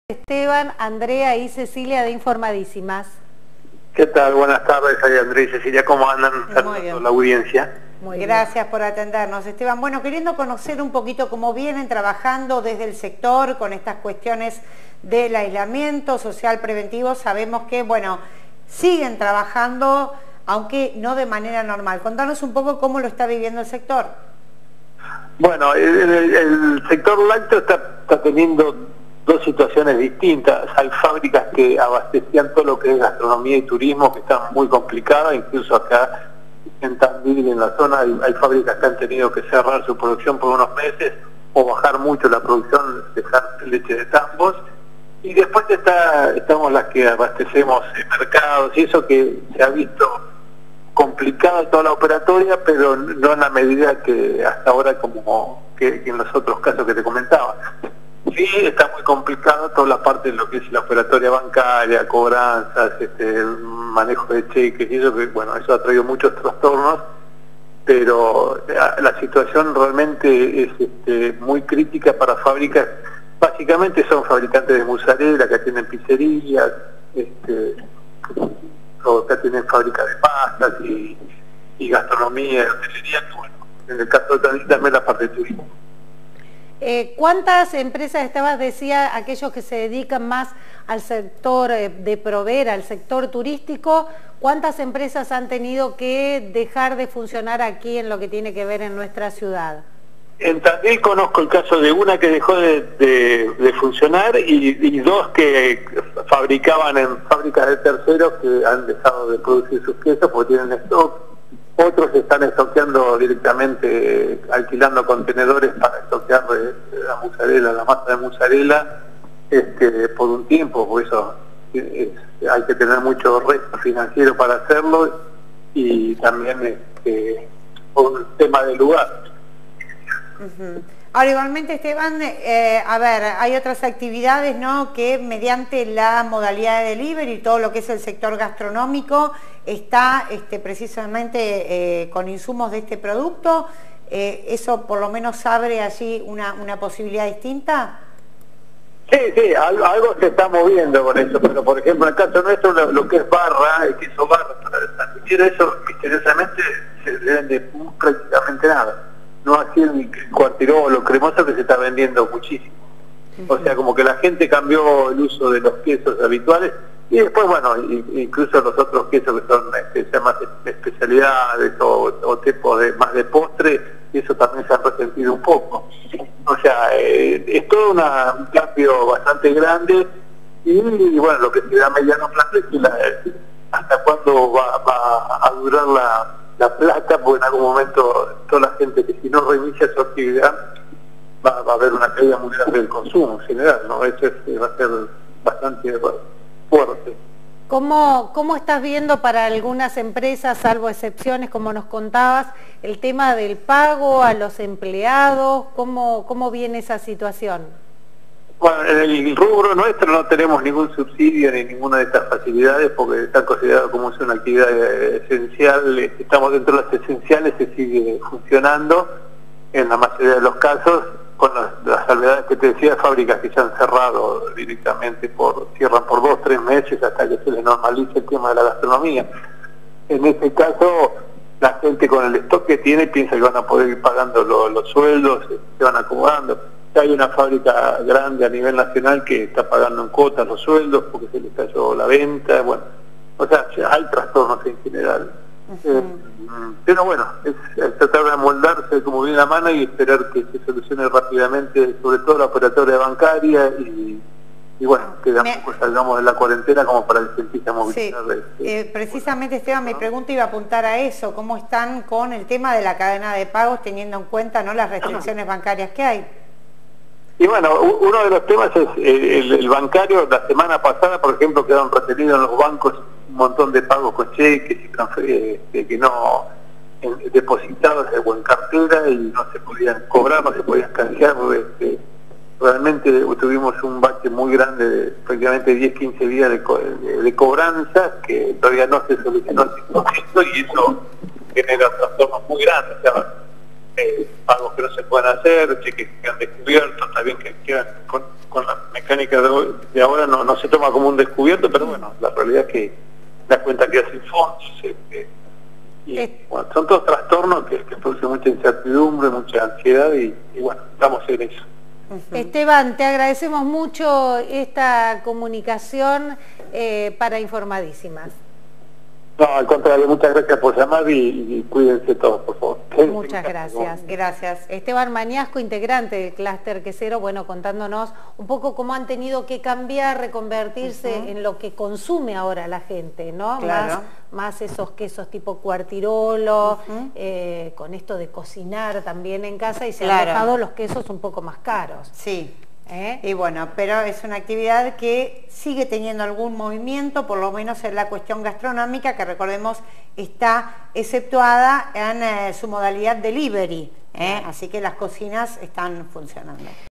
Esteban, Andrea y Cecilia de Informadísimas. ¿Qué tal? Buenas tardes, ahí Andrea y Cecilia, ¿cómo andan? Saludos a la audiencia. Muy gracias por atendernos, Esteban. Bueno, queriendo conocer un poquito cómo vienen trabajando desde el sector con estas cuestiones del aislamiento social preventivo, sabemos que, bueno, siguen trabajando, aunque no de manera normal. Contanos un poco cómo lo está viviendo el sector. Bueno, el sector lácteo está teniendo dos situaciones distintas. Hay fábricas que abastecían todo lo que es gastronomía y turismo, que están muy complicadas, incluso acá en Tandil, en la zona, hay fábricas que han tenido que cerrar su producción por unos meses o bajar mucho la producción, dejar leche de tambos. Y después estamos las que abastecemos mercados y eso, que se ha visto complicada toda la operatoria, pero no en la medida que hasta ahora como que en los otros casos que te comentaba. Sí, está muy complicado toda la parte de lo que es la operatoria bancaria, cobranzas, manejo de cheques y eso, que bueno, eso ha traído muchos trastornos, pero la situación realmente es muy crítica para fábricas. Básicamente son fabricantes de mozzarella, que tienen pizzerías, o que tienen fábricas de pastas y gastronomía, hotelería, que bueno, en el caso de Tandil también la parte de turismo. ¿Cuántas empresas decía, aquellos que se dedican más al sector de proveer, al sector turístico, cuántas empresas han tenido que dejar de funcionar aquí en lo que tiene que ver en nuestra ciudad? En Tandil conozco el caso de una que dejó de funcionar y dos que fabricaban en fábricas de terceros que han dejado de producir sus quesos porque tienen stock. Otros están estoqueando directamente, alquilando contenedores para estoquear la mozzarella, la masa de mozzarella, por un tiempo, por eso hay que tener mucho resto financiero para hacerlo y también por un tema de lugar. Ahora, igualmente, Esteban, a ver, hay otras actividades, ¿no?, que mediante la modalidad de delivery y todo lo que es el sector gastronómico está precisamente con insumos de este producto. ¿Eso por lo menos abre allí una posibilidad distinta? Sí, algo se está moviendo con eso, pero por ejemplo en el caso nuestro lo que es barra, el queso barra, para admitir eso, misteriosamente se vende prácticamente nada. No así el cuartirolo cremoso, que se está vendiendo muchísimo. O sea, como que la gente cambió el uso de los quesos habituales y después, bueno, incluso los otros quesos que son más especialidades o tipos más de postre, y eso también se ha resentido un poco. O sea, es todo un cambio bastante grande y bueno, lo que se da a mediano plazo es que hasta cuándo va a durar la plata, porque en algún momento toda la gente que si no reinicia su actividad va a haber una caída muy grande del consumo en general, ¿no? Eso va a ser bastante fuerte. ¿Cómo estás viendo para algunas empresas, salvo excepciones, como nos contabas, el tema del pago a los empleados? ¿Cómo viene esa situación? Bueno, en el rubro nuestro no tenemos ningún subsidio ni ninguna de estas facilidades porque está considerado como una actividad esencial. Estamos dentro de las esenciales, se sigue funcionando en la mayoría de los casos, con las salvedades que te decía, fábricas que se han cerrado directamente, cierran por 2 o 3 meses hasta que se les normalice el tema de la gastronomía. En este caso, la gente con el stock que tiene piensa que van a poder ir pagando los sueldos, se van acomodando. Hay una fábrica grande a nivel nacional que está pagando en cuotas los sueldos porque se les cayó la venta, bueno, o sea, hay trastornos en general. Pero bueno, es tratar de amoldarse como viene la mano y esperar que se solucione rápidamente, sobre todo la operatoria bancaria y bueno, que tampoco salgamos de la cuarentena como para que se empiece a movilizar. Sí. Precisamente, Esteban, mi pregunta iba a apuntar a eso, ¿cómo están con el tema de la cadena de pagos teniendo en cuenta, ¿no?, las restricciones bancarias que hay? Y bueno, uno de los temas es el bancario. La semana pasada, por ejemplo, quedaron retenidos en los bancos un montón de pagos con cheques y que no depositados o en cartera y no se podían cobrar, no se podían canjear. Realmente tuvimos un bache muy grande de prácticamente 10-15 días de cobranza que todavía no se solucionó el 100% y eso genera trastornos muy grandes. O sea, pagos que no se puedan hacer, cheques que han descubierto, está bien que quedan con la mecánica de ahora no se toma como un descubierto, pero bueno, la realidad es que la cuenta queda sin fondos, y bueno, son todos trastornos que producen mucha incertidumbre, mucha ansiedad y bueno, estamos en eso. Esteban, te agradecemos mucho esta comunicación para Informadísimas. No, al contrario, muchas gracias por llamar y cuídense todos, por favor. Muchas gracias. Gracias. Esteban Mañasco, integrante del Clúster Quesero, bueno, contándonos un poco cómo han tenido que cambiar, reconvertirse en lo que consume ahora la gente, ¿no? Claro. Más esos quesos tipo Cuartirolo, con esto de cocinar también en casa, y se han dejado los quesos un poco más caros. Sí. Y bueno, pero es una actividad que sigue teniendo algún movimiento, por lo menos en la cuestión gastronómica, que recordemos está exceptuada en su modalidad delivery, así que las cocinas están funcionando.